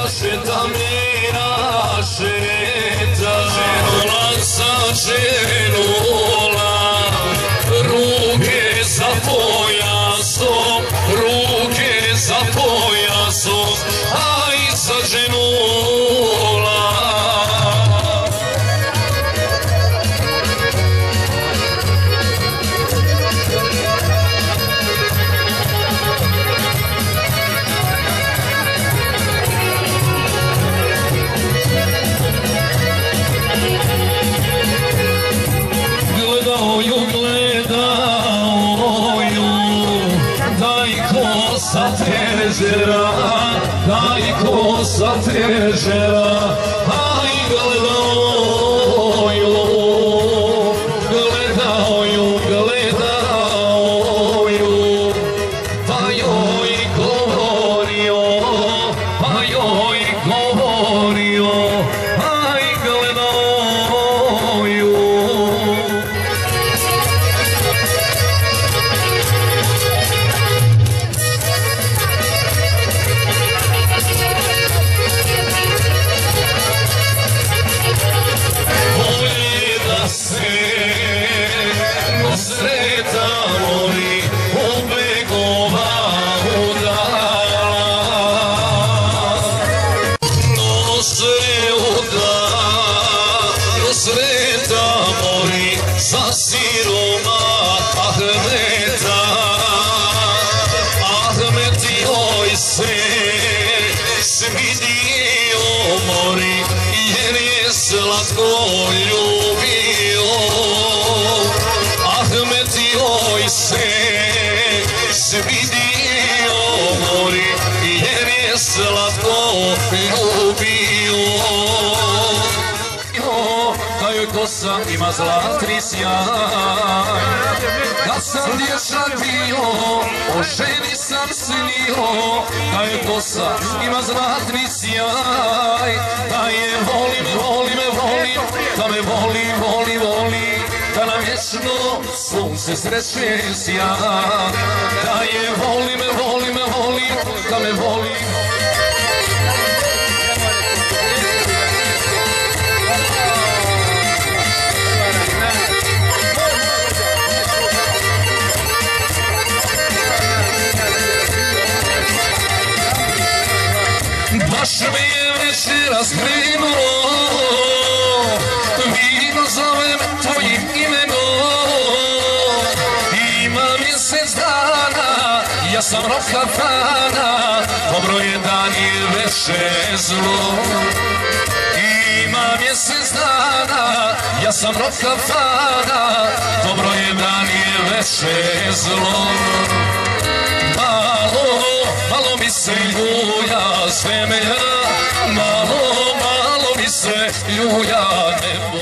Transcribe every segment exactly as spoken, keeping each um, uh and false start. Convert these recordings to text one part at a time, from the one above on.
šeta mira šeta, ženula sa ženula, ruke za pojasom, ruke za pojasom, aj za ženula. Kosa težera, daj kosa težera, aj gledaju, gledaju, gledaju, pa joj govorio, pa joj govorio, aj gledaju. Sa siroma Ahmeta, Ahmet joj se svidio mori, jer je slatko ljubio. Ahmet joj se svidio mori, jer je slatko ljubio. Kosa ima zlatni sjaj, kad sam dječak bio, o ženi sam snio. Da je kosa ima zlatni sjaj, da je volim, volim, volim, da me voli, voli, voli, da nam vječno sunce sreće sja. Da je volim, volim, volim, da me voli. Baš mi je večeras krenulo, vino zovem tvojim imenom. Ima mjesec dana, ja sam rok kafana, dobro je dan je veče zlo. Ima mjesec dana, ja sam rok kafana, dobro je dan je veče zlo. Malo, malo mi se ljuja zemlja, malo, malo mi se ljuja nebo.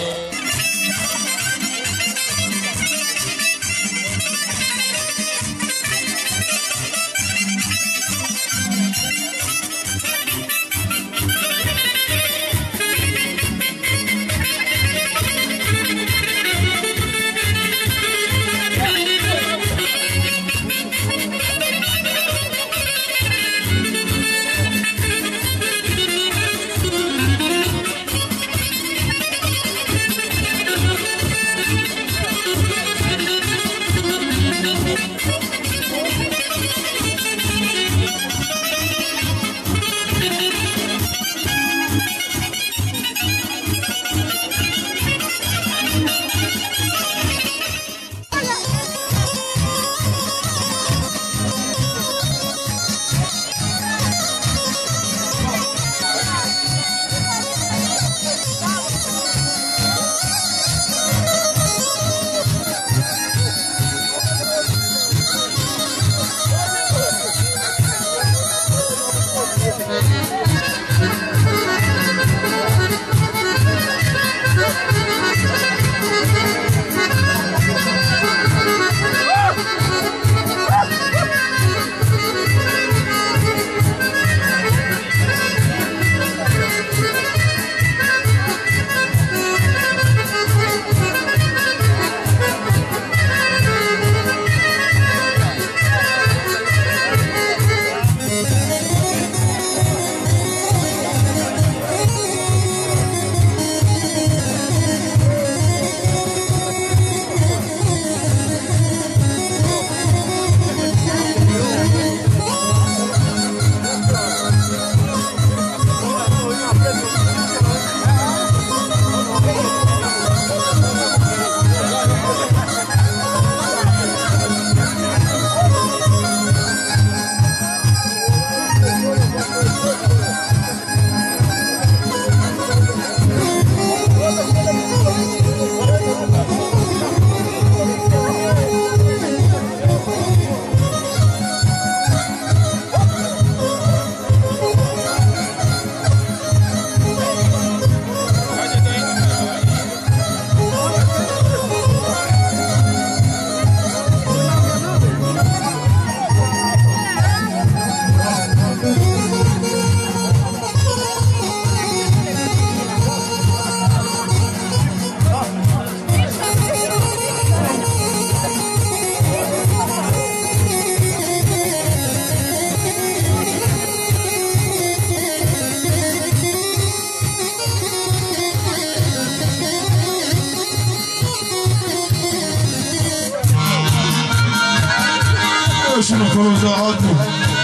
Ćemo prvo za Adnu.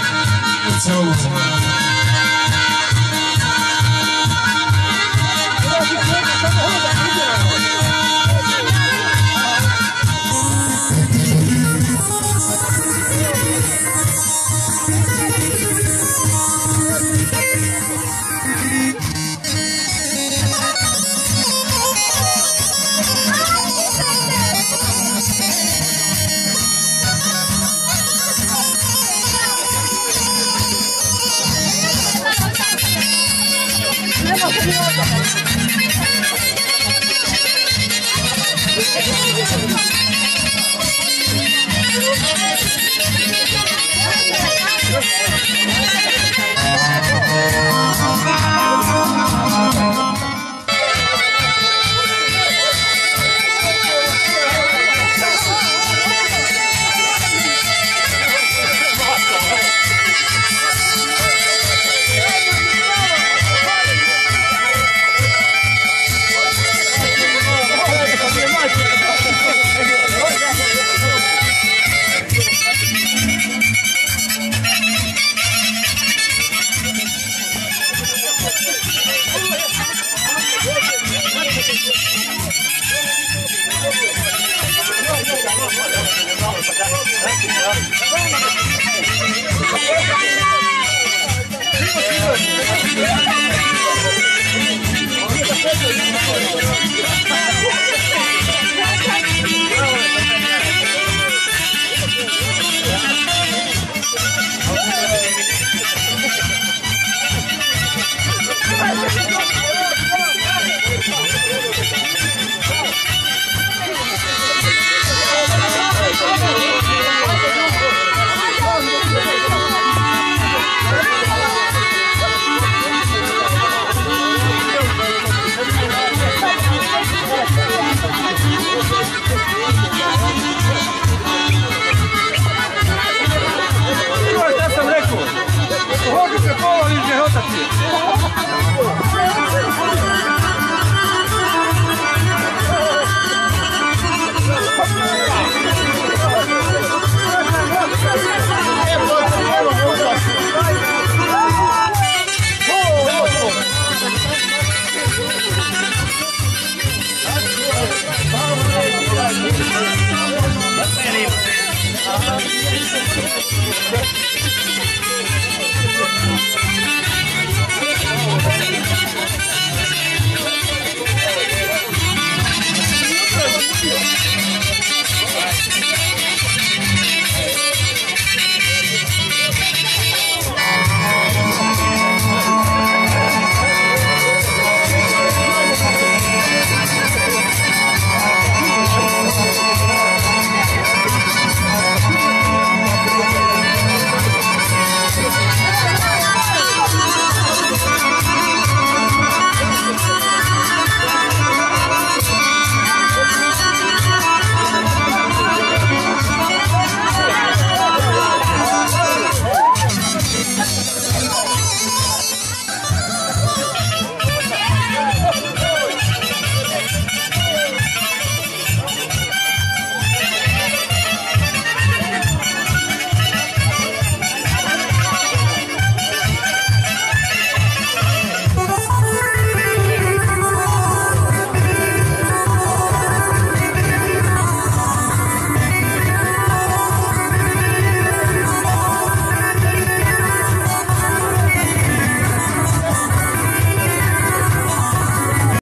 Celo. Hoće se pola iz njehota ti.